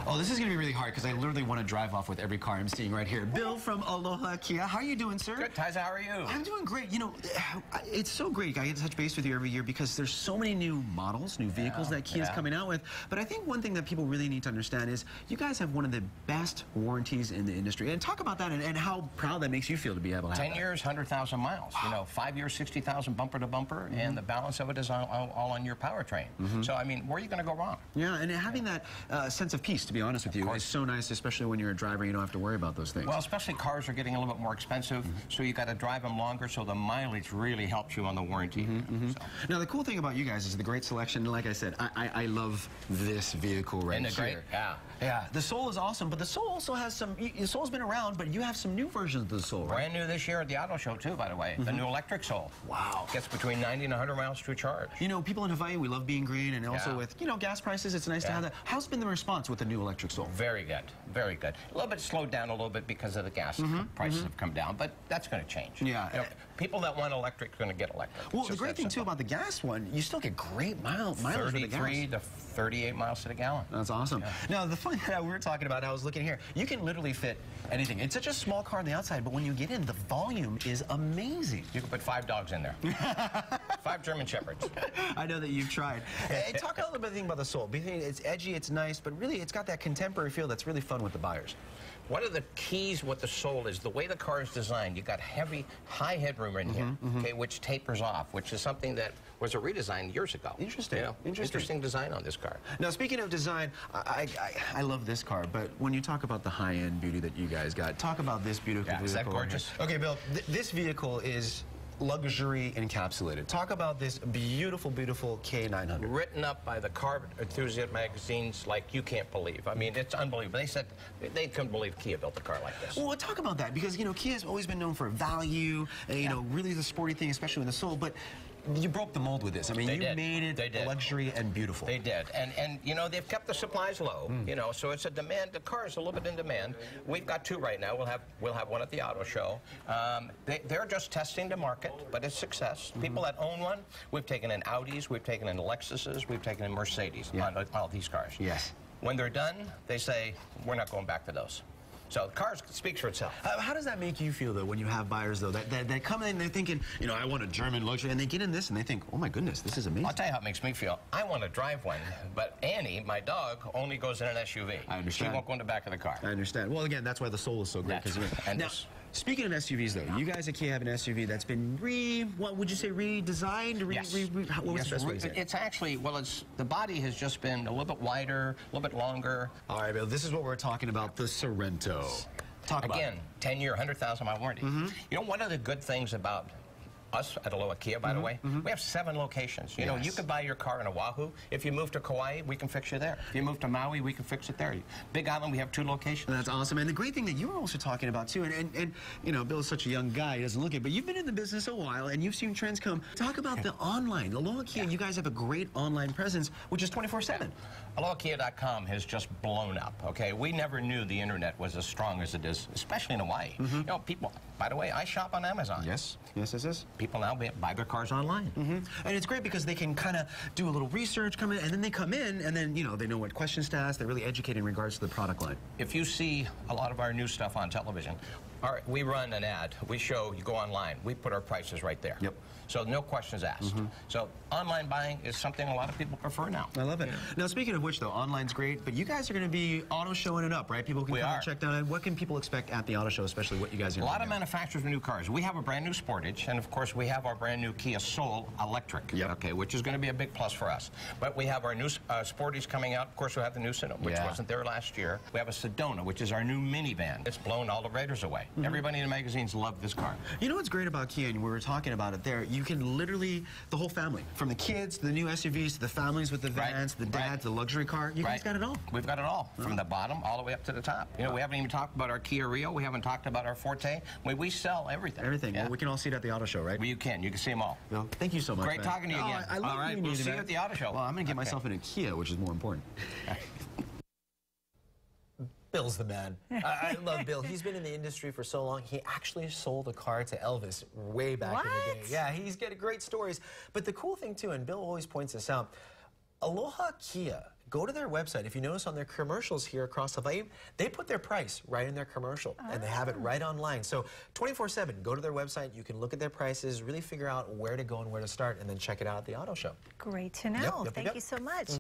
Oh, this is going to be really hard because I literally want to drive off with every car I'm seeing right here. Bill from Aloha Kia. How are you doing, sir? Good, Tyza. How are you? I'm doing great. You know, it's so great. I get to touch base with you every year because there's so many new models, new vehicles that Kia's coming out with. But I think one thing that people really need to understand is you guys have one of the best warranties in the industry. And talk about that and how proud that makes you feel to be able to have 10 years, 100,000 miles. Wow. You know, 5 years, 60,000 bumper to bumper, and the balance of it is all on your powertrain. So, I mean, where are you going to go wrong? Yeah, and having that sense of peace, to be honest with you, is so nice, especially when you're a driver. You don't have to worry about those things. Well, especially cars are getting a little bit more expensive, so you got to drive them longer, so the mileage really helps you on the warranty. So. Now, the cool thing about you guys is the great selection. And like I said, I love this vehicle right here. Isn't it great? Yeah. Yeah, the Soul is awesome, but the Soul also has some, the Soul's been around, but you have some new versions of the Soul, right? Brand new this year at the auto show, too, by the way. The new electric Soul. Wow. Gets between 90 and 100 miles to charge. You know, people in Hawaii, we love being green, and also with, you know, gas prices, it's nice to have that. How's been the response with the new electric Soul? Very good. Very good. A little bit slowed down a little bit because of the gas prices have come down, but that's going to change. Yeah. You know, people that want electric are going to get electric. Well, the great thing, too, about the gas one, you still get great mileage with the gas. 33 to 38 miles to the gallon. That's awesome. Yeah. Now, the fun that we were talking about, I was looking here, you can literally fit anything. It's such a small car on the outside, but when you get in, the volume is amazing. You can put 5 dogs in there. 5 German Shepherds. I know that you've tried. Hey, talk a little bit about the Soul. It's edgy, it's nice, but really it's got that contemporary feel that's really fun with the buyers. One of the keys with the Soul is the way the car is designed. You got high headroom in here, okay, which tapers off, which is something that was a redesign years ago. Interesting. You know, interesting design on this car. Now, speaking of design, I love this car, but when you talk about the high-end beauty that you guys got, talk about this beautiful vehicle. Is that gorgeous? Okay, Bill, this vehicle is luxury encapsulated. Talk about this beautiful, beautiful K900. Written up by the car enthusiast magazines like you can't believe. I mean, it's unbelievable. They said they couldn't believe Kia built a car like this. Well, talk about that, because, you know, Kia's always been known for value, you know, really the sporty thing, especially in the Soul, but you broke the mold with this. I mean, you made it luxury and beautiful. They did. And you know, they've kept the supplies low, you know, so it's a demand. The car is a little bit in demand. We've got 2 right now. We'll have one at the auto show. They're just testing the market, but it's success. People that own one, we've taken in Audis, we've taken in Lexuses, we've taken in Mercedes on all these cars. Yes. When they're done, they say, we're not going back to those. So the car speaks for itself. How does that make you feel, though, when you have buyers, though, that come in and they're thinking, you know, I want a German luxury, and they get in this and they think, oh, my goodness, this is amazing. I'll tell you how it makes me feel. I want to drive one, but Annie, my dog, only goes in an SUV. I understand. She won't go in the back of the car. I understand. Well, again, that's why the Soul is so great. Now, speaking of SUVs, though, you guys at Kia have an SUV that's been what would you say, redesigned? What was the best way to say it? It's actually, well, the body has just been a little bit wider, a little bit longer. All right, Bill, this is what we're talking about, the Sorento. Talk about it. Again, 10-year, 100,000 mile warranty. You know, one of the good things about us at Aloha Kia, by the way, we have 7 locations. You know, you could buy your car in Oahu. If you move to Kauai, we can fix you there. If you move to Maui, we can fix it there. Big Island, we have 2 locations. That's awesome. And the great thing that you were also talking about, too, and you know, Bill's such a young guy, he doesn't look it, but you've been in the business a while, and you've seen trends come. Talk about the online. Aloha Kia, you guys have a great online presence, which is 24/7. AlohaKia.com has just blown up, okay? We never knew the internet was as strong as it is, especially in Hawaii. You know, people, by the way, I shop on Amazon. Yes, this is. People now buy their cars online. And it's great because they can kind of do a little research, come in, and then they come in, and then, you know, they know what questions to ask. They're really educated in regards to the product line. If you see a lot of our new stuff on television, we run an ad. We show, you go online, we put our prices right there. Yep. So no questions asked. So online buying is something a lot of people prefer now. I love it. Now, speaking of which, though, online's great, but you guys are going to be auto showing it up, right? People can come and check down it. What can people expect at the auto show, especially what you guys are doing? A lot of manufacturers of new cars. We have a brand new Sportage, and of course we have our brand new Kia Soul electric, okay, which is going to be a big plus for us. But we have our new Sportage coming out. Of course, we have the new Sonoma, which wasn't there last year. We have a Sedona, which is our new minivan. It's blown all the Raiders away. Everybody in the magazines love this car. You know what's great about Kia, and we were talking about it there, you can literally, the whole family, from the kids to the new SUVs to the families with the vans, the dads, the luxury car, you guys got it all. We've got it all, from the bottom all the way up to the top. You know, we haven't even talked about our Kia Rio. We haven't talked about our Forte. We sell everything. Everything. Well, we can all see it at the auto show, right? Well, you can see them all. Well, thank you so much. Great talking to you again. I love all right, we'll see you at the auto show. Well, I'm going to get myself in a Kia, which is more important. Bill's the man. I love Bill. He's been in the industry for so long. He actually sold a car to Elvis way back in the day. Yeah, he's got great stories. But the cool thing, too, and Bill always points this out, Aloha Kia. Go to their website. If you notice on their commercials here across Hawaii, they put their price right in their commercial, and they have it right online. So 24/7, go to their website. You can look at their prices, really figure out where to go and where to start, and then check it out at the auto show. Great to know. Thank you so much.